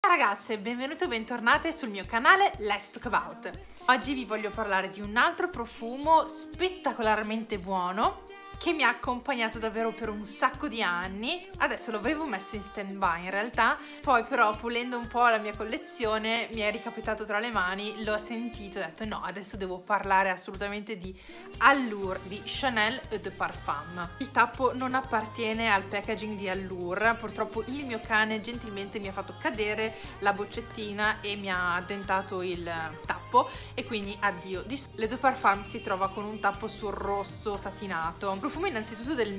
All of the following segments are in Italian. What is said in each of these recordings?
Ciao ragazze, benvenute o bentornate sul mio canale Let's Talk About. Oggi vi voglio parlare di un altro profumo spettacolarmente buono che mi ha accompagnato davvero per un sacco di anni. Adesso lo avevo messo in stand-by in realtà, poi però pulendo un po' la mia collezione mi è ricapitato tra le mani, l'ho sentito e ho detto no, adesso devo parlare assolutamente di Allure di Chanel Eau de Parfum. Il tappo non appartiene al packaging di Allure, purtroppo il mio cane gentilmente mi ha fatto cadere la boccettina e mi ha addentato il tappo e quindi addio. L'Eau de Parfum si trova con un tappo sul rosso satinato. Profumo innanzitutto del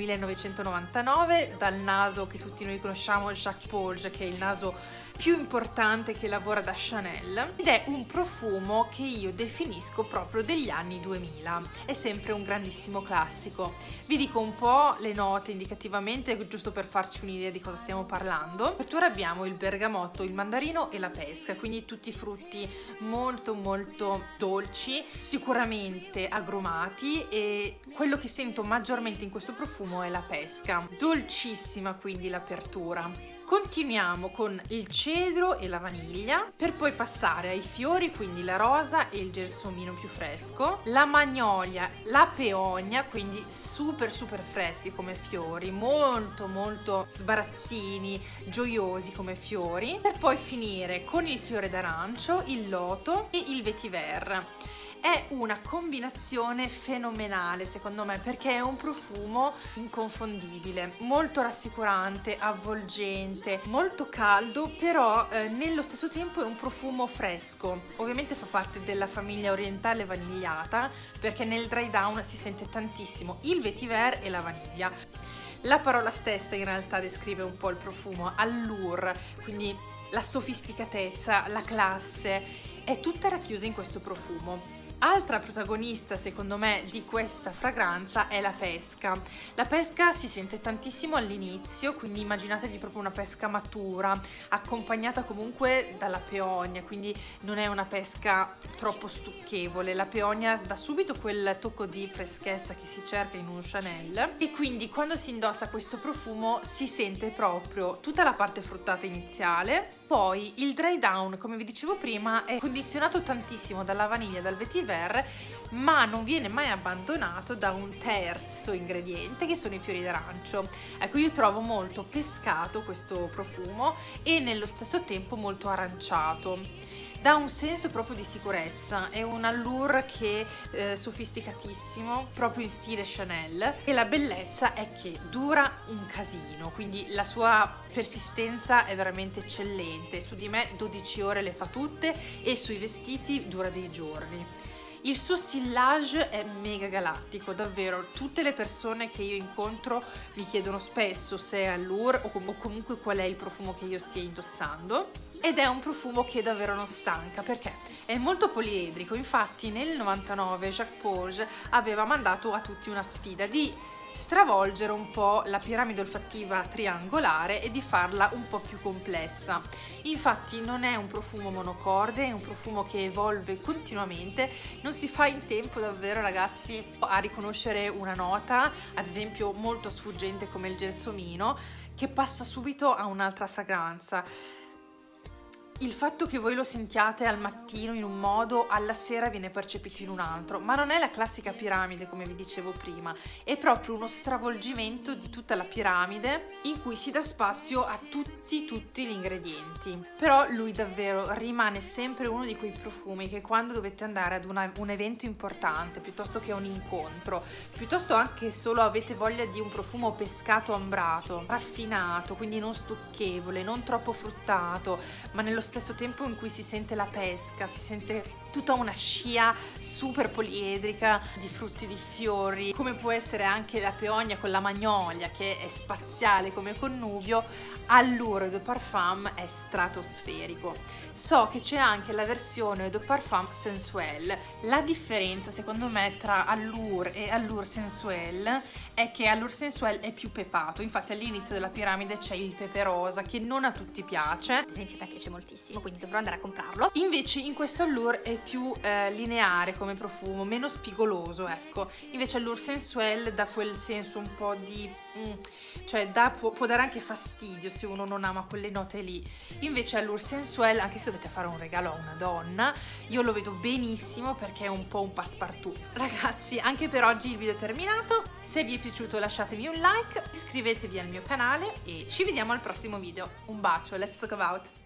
1999, dal naso che tutti noi conosciamo, Jacques Polge, che è il naso più importante che lavora da Chanel, ed è un profumo che io definisco proprio degli anni 2000. È sempre un grandissimo classico. Vi dico un po' le note indicativamente, giusto per farci un'idea di cosa stiamo parlando. Apertura abbiamo il bergamotto, il mandarino e la pesca, quindi tutti frutti molto dolci, sicuramente agrumati, e quello che sento maggiormente in questo profumo è la pesca. Dolcissima quindi l'apertura. Continuiamo con il cedro e la vaniglia, per poi passare ai fiori, quindi la rosa e il gelsomino più fresco, la magnolia, la peonia, quindi super freschi come fiori, molto sbarazzini, gioiosi come fiori, per poi finire con il fiore d'arancio, il loto e il vetiver. È una combinazione fenomenale secondo me, perché è un profumo inconfondibile, molto rassicurante, avvolgente, molto caldo, però nello stesso tempo è un profumo fresco. Ovviamente fa parte della famiglia orientale vanigliata, perché nel dry down si sente tantissimo il vetiver e la vaniglia. La parola stessa in realtà descrive un po' il profumo, allure, quindi la sofisticatezza, la classe, è tutta racchiusa in questo profumo. Altra protagonista secondo me di questa fragranza è la pesca. La pesca si sente tantissimo all'inizio, quindi immaginatevi proprio una pesca matura, accompagnata comunque dalla peonia, quindi non è una pesca troppo stucchevole. La peonia dà subito quel tocco di freschezza che si cerca in un Chanel, e quindi quando si indossa questo profumo si sente proprio tutta la parte fruttata iniziale. Poi il dry down, come vi dicevo prima, è condizionato tantissimo dalla vaniglia e dal vetiver, ma non viene mai abbandonato da un terzo ingrediente che sono i fiori d'arancio. Ecco, io trovo molto pescato questo profumo e nello stesso tempo molto aranciato. Dà un senso proprio di sicurezza, è un allure che è sofisticatissimo, proprio in stile Chanel, e la bellezza è che dura un casino, quindi la sua persistenza è veramente eccellente. Su di me 12 ore le fa tutte e sui vestiti dura dei giorni. Il suo stillage è mega galattico, davvero. Tutte le persone che io incontro mi chiedono spesso se è Allure o comunque qual è il profumo che io stia indossando, ed è un profumo che davvero non stanca perché è molto poliedrico. Infatti nel 99 Jacques Polge aveva mandato a tutti una sfida di stravolgere un po' la piramide olfattiva triangolare e di farla un po' più complessa. Infatti non è un profumo monocorde, è un profumo che evolve continuamente, non si fa in tempo davvero ragazzi a riconoscere una nota, ad esempio molto sfuggente come il gelsomino, che passa subito a un'altra fragranza. Il fatto che voi lo sentiate al mattino in un modo, alla sera viene percepito in un altro, ma non è la classica piramide come vi dicevo prima, è proprio uno stravolgimento di tutta la piramide in cui si dà spazio a tutti gli ingredienti. Però lui davvero rimane sempre uno di quei profumi che quando dovete andare ad un evento importante, piuttosto che a un incontro, piuttosto anche solo avete voglia di un profumo pescato ambrato, raffinato, quindi non stucchevole, non troppo fruttato, ma nello stesso tempo in cui si sente la pesca, si sente tutta una scia super poliedrica di frutti, di fiori, come può essere anche la peonia con la magnolia che è spaziale come connubio. Allure de Parfum è stratosferico. So che c'è anche la versione de Parfum Sensuel. La differenza secondo me tra Allure e Allure Sensuel è che Allure Sensuel è più pepato, infatti all'inizio della piramide c'è il pepe rosa che non a tutti piace, ad esempio a me piace moltissimo, quindi dovrò andare a comprarlo. Invece in questo Allure è più lineare come profumo, meno spigoloso, ecco. Invece Allure Sensuelle dà quel senso un po' di... cioè può dare anche fastidio se uno non ama quelle note lì. Invece Allure Sensuelle, anche se dovete fare un regalo a una donna, io lo vedo benissimo perché è un po' un passepartout. Ragazzi, anche per oggi il video è terminato. Se vi è piaciuto lasciatemi un like, iscrivetevi al mio canale e ci vediamo al prossimo video. Un bacio, let's talk about!